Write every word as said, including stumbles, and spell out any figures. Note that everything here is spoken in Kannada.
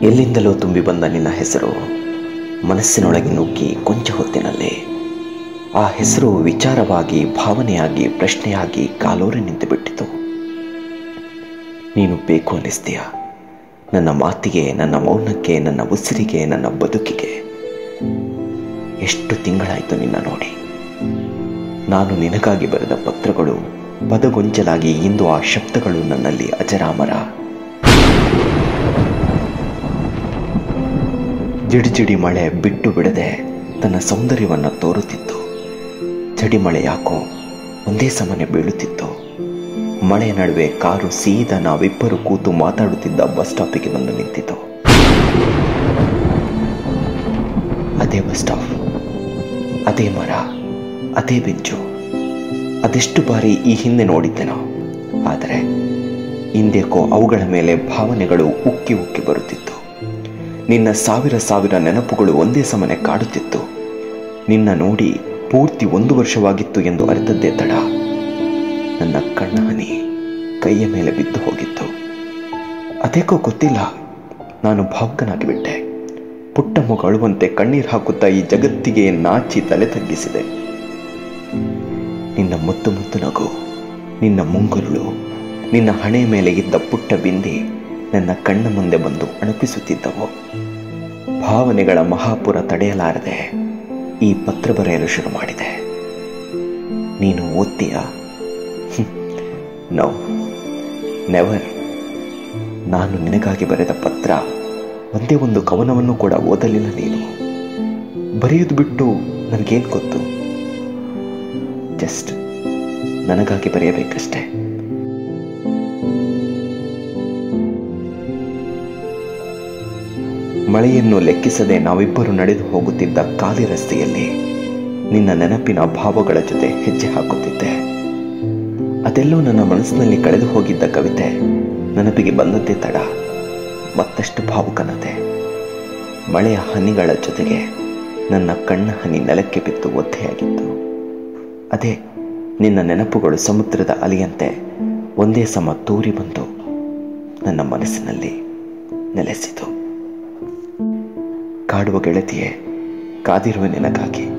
ಎಲ್ಲಿಂದಲೋ ತುಂಬಿ ಬಂದ ನಿನ್ನ ಹೆಸರು ಮನಸ್ಸಿನೊಳಗೆ ನುಗ್ಗಿ ಕೊಂಚ ಹೊತ್ತಿನಲ್ಲಿ ಆ ಹೆಸರು ವಿಚಾರವಾಗಿ, ಭಾವನೆಯಾಗಿ, ಪ್ರಶ್ನೆಯಾಗಿ ಕಾಲೋರೆ ನಿಂತು ಬಿಟ್ಟಿತು. ನೀನು ಬೇಕು ಅನ್ನಿಸ್ತೀಯ ನನ್ನ ಮಾತಿಗೆ, ನನ್ನ ಮೌನಕ್ಕೆ, ನನ್ನ ಉಸಿರಿಗೆ, ನನ್ನ ಬದುಕಿಗೆ. ಎಷ್ಟು ತಿಂಗಳಾಯಿತು ನಿನ್ನ ನೋಡಿ. ನಾನು ನಿನಗಾಗಿ ಬರೆದ ಪತ್ರಗಳು ಪದಗೊಂಚಲಾಗಿ ಇಂದು ಆ ಶಬ್ದಗಳು ನನ್ನಲ್ಲಿ ಅಜರಾಮರ. ಜಿಡಿಜಿಡಿ ಮಳೆ ಬಿಟ್ಟು ಬಿಡದೆ ತನ್ನ ಸೌಂದರ್ಯವನ್ನು ತೋರುತ್ತಿತ್ತು. ಚಡಿ ಮಳೆ ಯಾಕೋ ಒಂದೇ ಸಮನೆ ಬೀಳುತ್ತಿತ್ತು. ಮಳೆಯ ನಡುವೆ ಕಾರು ಸೀದಾ ನಾವಿಬ್ಬರು ಕೂತು ಮಾತಾಡುತ್ತಿದ್ದ ಬಸ್ ಸ್ಟಾಪಿಗೆ ಬಂದು ನಿಂತಿತು. ಅದೇ ಬಸ್ ಸ್ಟಾಪ್, ಅದೇ ಮರ, ಅದೇ ಬೆಂಚು. ಅದೆಷ್ಟು ಬಾರಿ ಈ ಹಿಂದೆ ನೋಡಿದ್ದೆನೋ, ಆದರೆ ಹಿಂದೆಕೋ ಅವುಗಳ ಮೇಲೆ ಭಾವನೆಗಳು ಉಕ್ಕಿ ಉಕ್ಕಿ ಬರುತ್ತಿತ್ತು. ನಿನ್ನ ಸಾವಿರ ಸಾವಿರ ನೆನಪುಗಳು ಒಂದೇ ಸಮನೆ ಕಾಡುತ್ತಿತ್ತು. ನಿನ್ನ ನೋಡಿ ಪೂರ್ತಿ ಒಂದು ವರ್ಷವಾಗಿತ್ತು ಎಂದು ಅರಿತದ್ದೇ ತಡ. ನನ್ನ ಕಣ್ಣ ಹನಿ ಕೈಯ ಮೇಲೆ ಬಿದ್ದು ಹೋಗಿತ್ತು. ಅದೇಕೋ ಗೊತ್ತಿಲ್ಲ, ನಾನು ಭಾವುಕನಾಗಿ ಬಿಟ್ಟೆ. ಪುಟ್ಟ ಮಗು ಅಳುವಂತೆ ಕಣ್ಣೀರು ಹಾಕುತ್ತಾ ಈ ಜಗತ್ತಿಗೆ ನಾಚಿ ತಲೆ ತಗ್ಗಿಸಿದೆ. ನಿನ್ನ ಮುದ್ದು ಮುದ್ದು ನಗು, ನಿನ್ನ ಮುಂಗುರುಳು, ನಿನ್ನ ಹಣೆ ಮೇಲೆ ಇದ್ದ ಪುಟ್ಟ ಬಿಂದಿ ನನ್ನ ಕಣ್ಣ ಮುಂದೆ ಬಂದು ಅಣುಪಿಸುತ್ತಿದ್ದವು. ಭಾವನೆಗಳ ಮಹಾಪುರ ತಡೆಯಲಾರದೆ ಈ ಪತ್ರ ಬರೆಯಲು ಶುರು ಮಾಡಿದೆ. ನೀನು ಓದ್ತೀಯಾ? No, never. ನಾನು ನಿನಗಾಗಿ ಬರೆದ ಪತ್ರ ಒಂದೇ ಒಂದು ಕವನವನ್ನು ಕೂಡ ಓದಲಿಲ್ಲ ನೀನು. ಬರೆಯೋದು ಬಿಟ್ಟು ನನಗೇನು ಗೊತ್ತು? ಜಸ್ಟ್ ನನಗಾಗಿ ಬರೆಯಬೇಕಷ್ಟೆ. ಮಳೆಯನ್ನು ಲೆಕ್ಕಿಸದೆ ನಾವಿಬ್ಬರು ನಡೆದು ಹೋಗುತ್ತಿದ್ದ ಖಾಲಿ ರಸ್ತೆಯಲ್ಲಿ ನಿನ್ನ ನೆನಪಿನ ಭಾವಗಳ ಜೊತೆ ಹೆಜ್ಜೆ ಹಾಕುತ್ತಿದ್ದೆ. ಅದೆಲ್ಲೋ ನನ್ನ ಮನಸ್ಸಿನಲ್ಲಿ ಕಳೆದು ಹೋಗಿದ್ದ ಕವಿತೆ ನೆನಪಿಗೆ ಬಂದದ್ದೇ ತಡ. ಮತ್ತಷ್ಟು ಭಾವುಕನದೆ. ಮಳೆಯ ಹನಿಗಳ ಜೊತೆಗೆ ನನ್ನ ಕಣ್ಣ ಹನಿ ನೆಲಕ್ಕೆ ಬಿದ್ದು ಒದ್ದೆಯಾಗಿತ್ತು. ಅದೇ ನಿನ್ನ ನೆನಪುಗಳು ಸಮುದ್ರದ ಅಲೆಯಂತೆ ಒಂದೇ ಸಮ ತೂರಿ ಬಂದು ನನ್ನ ಮನಸ್ಸಿನಲ್ಲಿ ನೆಲೆಸಿತು. ಕಾಡುವ ಗೆಳತಿಯೇ, ಕಾದಿರುವ ನಿನಗಾಗಿ.